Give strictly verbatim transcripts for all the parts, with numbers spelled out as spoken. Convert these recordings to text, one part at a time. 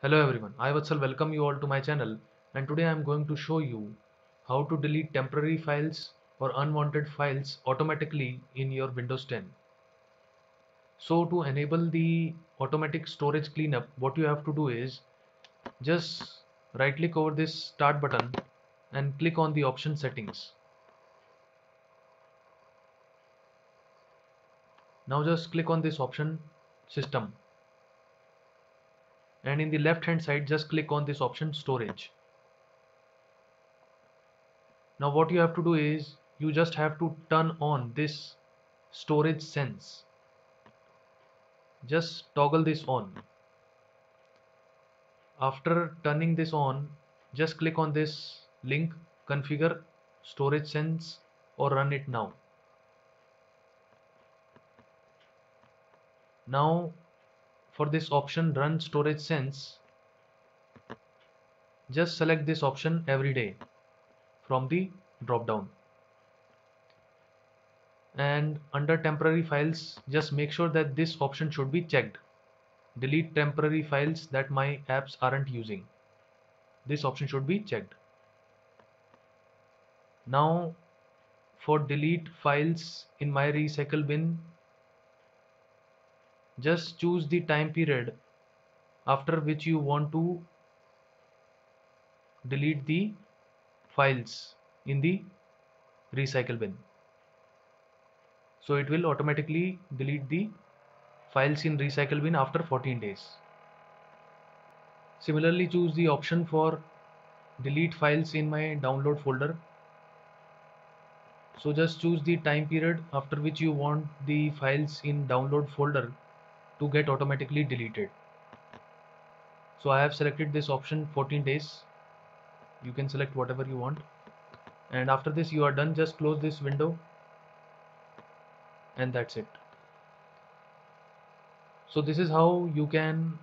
Hello everyone, I Vatsal welcome you all to my channel, and today I am going to show you how to delete temporary files or unwanted files automatically in your Windows ten. So to enable the automatic storage cleanup, what you have to do is just right click over this start button and click on the option settings. Now just click on this option system, and in the left hand side just click on this option storage. Now what you have to do is you just have to turn on this storage sense. Just toggle this on. After turning this on, just click on this link, configure storage sense, or run it now. Now for this option run storage sense, just select this option every day from the drop down, and under temporary files just make sure that this option should be checked. Delete temporary files that my apps aren't using. This option should be checked. Now for delete files in my recycle bin, just choose the time period after which you want to delete the files in the recycle bin. So it will automatically delete the files in recycle bin after fourteen days. Similarly, choose the option for delete files in my download folder. So just choose the time period after which you want the files in download folder to get automatically deleted. So I have selected this option fourteen days. You can select whatever you want, and after this you are done, just close this window, and that's it. So this is how you can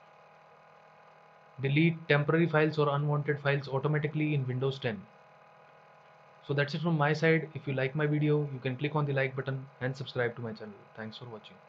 delete temporary files or unwanted files automatically in Windows ten. So that's it from my side. If you like my video, you can click on the like button and subscribe to my channel. Thanks for watching.